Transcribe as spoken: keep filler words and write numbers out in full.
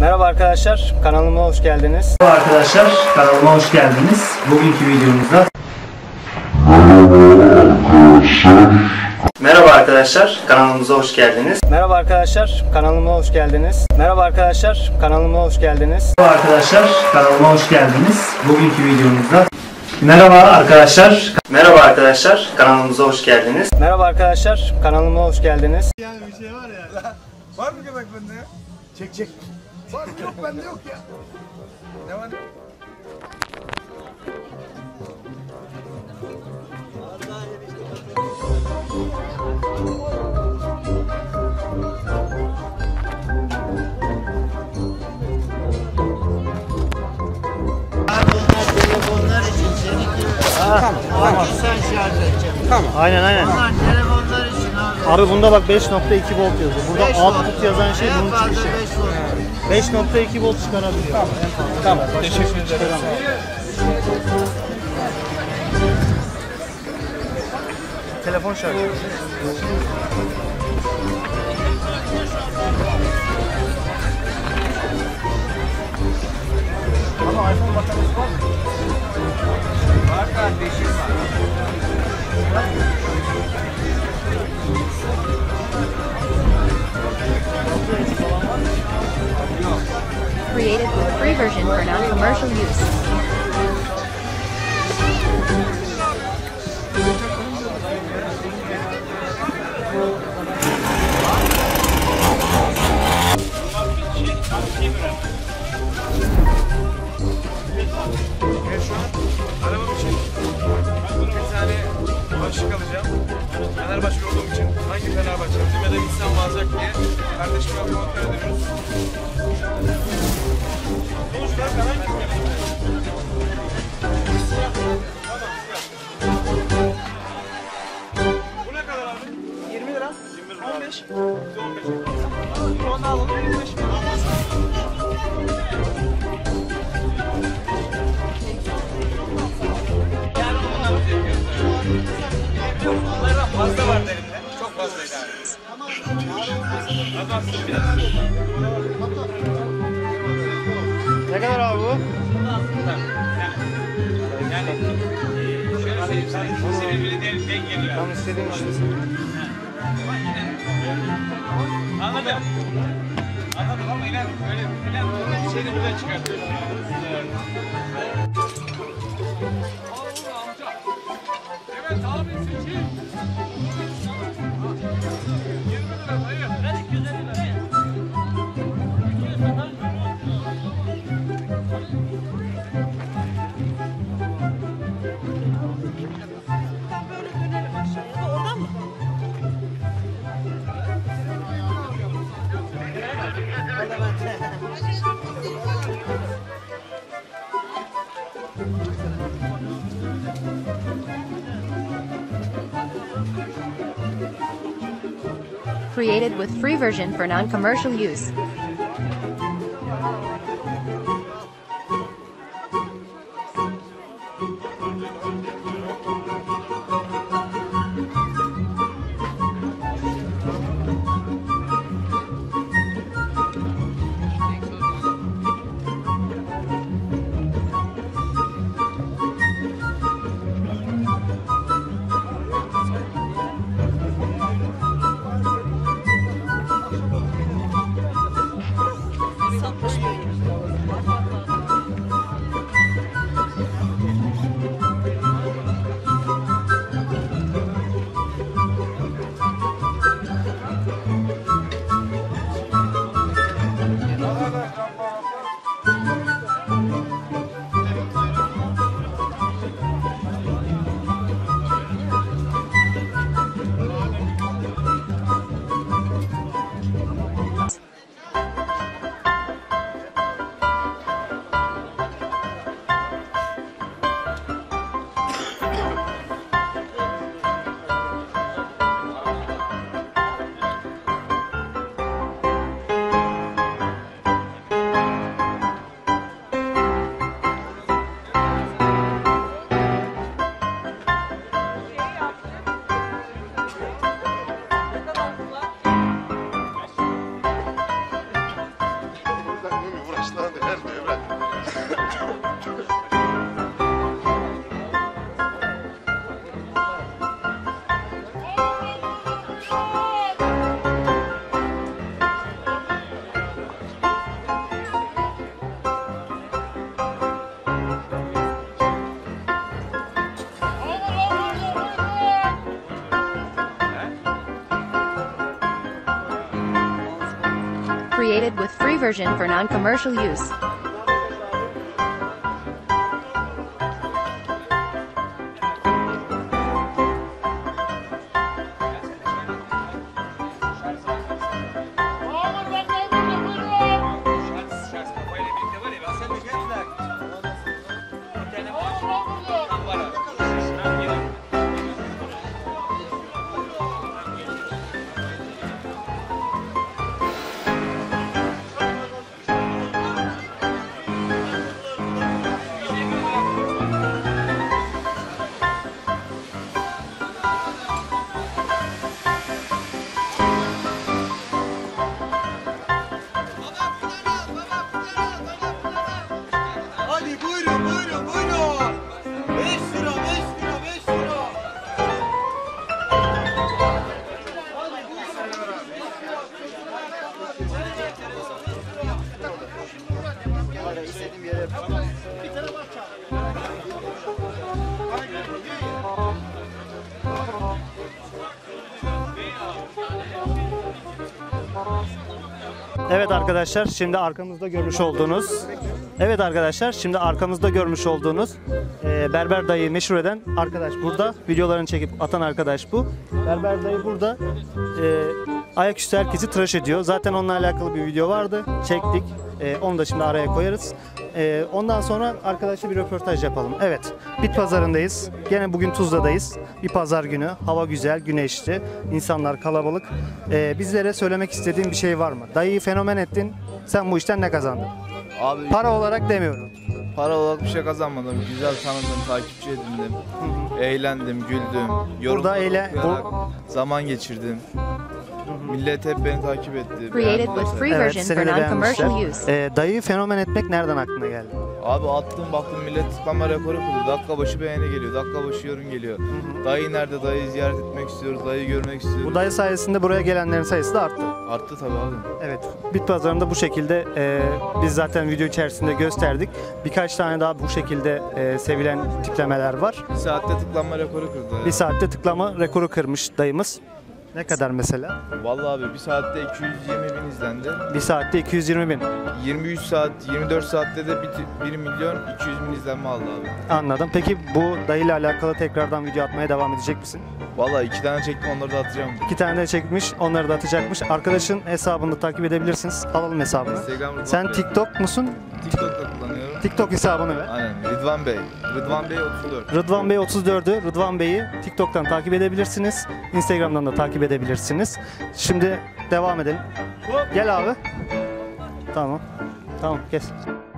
Merhaba arkadaşlar, kanalıma hoş geldiniz. Merhaba arkadaşlar, kanalıma hoş geldiniz. Bugünkü videomuzda Merhaba arkadaşlar, kanalımıza hoş geldiniz. Merhaba arkadaşlar, kanalıma hoş geldiniz. Merhaba arkadaşlar, kanalıma hoş geldiniz. Merhaba arkadaşlar, kanalıma hoş geldiniz. Bugünkü videomuzda Merhaba arkadaşlar. Merhaba arkadaşlar, kanalımıza hoş geldiniz. Merhaba arkadaşlar, kanalıma hoş geldiniz. Yani bir şey var ya. Var mı göbek bende ya? Çek çek. Var mı yok bende yok ya. Ne var? Telefonlar için seninki. Tamam. Tamam. Sen şarj edeceksin. Tamam. Aynen aynen. Bunlar telefonlar için abi. Abi bunda bak beş nokta iki volt yazıyor. Burada beş output volt. yazan şey En bunun fazla çıkışı. beş volt. beş nokta iki volt çıkarabiliyor. Tamam. Tamam. Teşekkür ederim. Telefon şarjı. Ama iPhone bataryası var mı? Var kardeşim var. Created with free version for non-commercial use. Arabam için bir tane başlık alacağım. Fenerbahçe olduğum için hangi Fenerbahçe alayım ya da gitsem alacak diye kardeşime kontrol ediyoruz. Sonuçlar kalan bu ne kadar abi? yirmi lira. yirmi lira. on beş. on beş. Onu alalım. yirmi beş. Bunlardan fazla vardı elimde. Çok fazlaydı abi. Ne kadar abi bu? Yani şöyle söyleyeyim sana, ikisi birbirine denk geliyor. Tam istediğim işte. Anladım. Anladım ama inan böyle inan bir şeyini buradan çıkartıyorsun. Evet abi seçin. yirmi lira dayı. Ben iki yüz elli lira. Created with free version for non-commercial use. Kendini uğraştıran her devre. Created with free version for non-commercial use. Hadi buyurun buyurun buyurun. beş lira beş lira beş lira. Evet arkadaşlar, şimdi arkamızda görmüş olduğunuz Evet arkadaşlar, şimdi arkamızda görmüş olduğunuz e, Berber Dayı'yı meşhur eden arkadaş burada. Videolarını çekip atan arkadaş bu. Berber Dayı burada e, ayaküstü herkesi tıraş ediyor. Zaten onunla alakalı bir video vardı. Çektik. E, onu da şimdi araya koyarız. E, ondan sonra arkadaşla bir röportaj yapalım. Evet, bit pazarındayız. Gene bugün Tuzla'dayız. Bir pazar günü. Hava güzel, güneşli. İnsanlar kalabalık. E, bizlere söylemek istediğin bir şey var mı? Dayıyı fenomen ettin. Sen bu işten ne kazandın? Abi Para olarak demiyorum. para olarak bir şey kazanmadım. Güzel tanıdım, takipçi edindim. Eğlendim, güldüm. Yorum Burada eyle- okuyarak zaman geçirdim. Millet hep beni takip etti. Created beğendiler. with free Evet, version seni for de non-commercial beğenmişler. use. E, dayıyı fenomen etmek nereden aklına geldi? Abi attım baktım millet tıklama rekoru kırıyor. Dakika başı beğeni geliyor, dakika başı yorum geliyor. Dayı nerede? Dayıyı ziyaret etmek istiyoruz, dayıyı görmek istiyoruz. Bu dayı sayesinde buraya gelenlerin sayısı da arttı. Arttı tabii abi. Evet, bit pazarında bu şekilde e, biz zaten video içerisinde gösterdik. Birkaç tane daha bu şekilde e, sevilen tiplemeler var. Bir saatte tıklanma rekoru kırdı. ya. Bir saatte tıklama rekoru kırmış dayımız. Ne kadar mesela? Vallahi abi bir saatte iki yüz yirmi bin izlendi. Bir saatte iki yüz yirmi bin. yirmi üç saat, yirmi dört saatte de bir milyon iki yüz bin izlenme aldı abi. Anladım. Peki bu dayıyla alakalı tekrardan video atmaya devam edecek misin? Vallahi iki tane çektim onları da atacağım. İki tane de çekmiş, onları da atacakmış. Arkadaşın hesabını takip edebilirsiniz. Alalım hesabını. Instagram Rıdvan Sen Bey. TikTok musun? TikTok'ta kullanıyorum. TikTok hesabını ver. Aynen. Rıdvan Bey. Rıdvan Bey otuz dört. Rıdvan Bey otuz dördü Rıdvan Bey'i TikTok'tan takip edebilirsiniz. Instagram'dan da takip edebilirsiniz. Şimdi devam edelim. Gel abi. Tamam. Tamam kes.